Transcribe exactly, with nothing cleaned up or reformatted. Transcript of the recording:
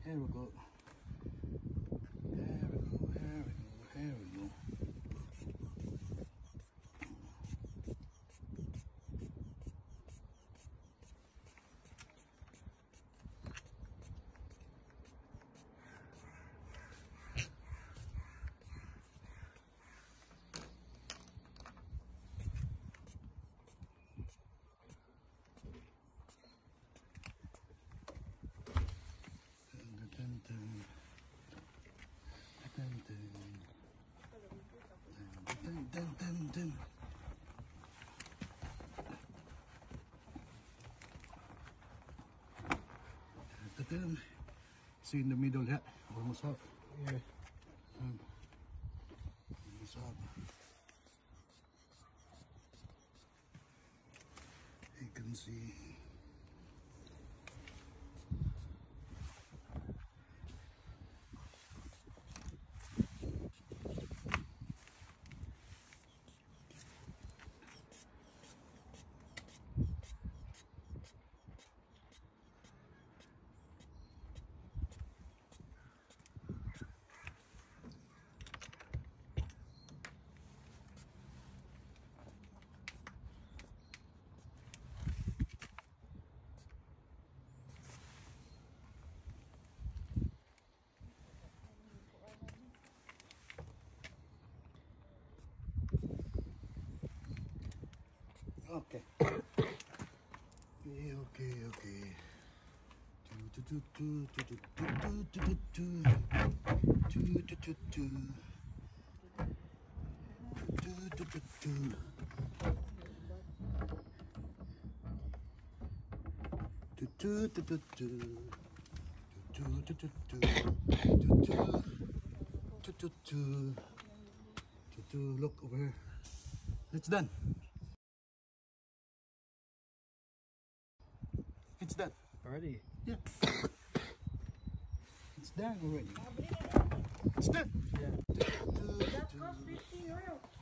Here we go. Here we go, here we go, here we go. Dun, dun, dun. Dun, dun. Dun, dun, dun, dun. Dun, dun. See in the middle here, almost up. Yeah. Um, almost up. You can see. Okay. Okay, okay, okay. Do do do do do do do do do do do do do do do do do. Do do do do do do do do do do do do do. Look over here. It's done. It's done already. Yeah. It's done already. It's done. Yeah. That cost fifty euro.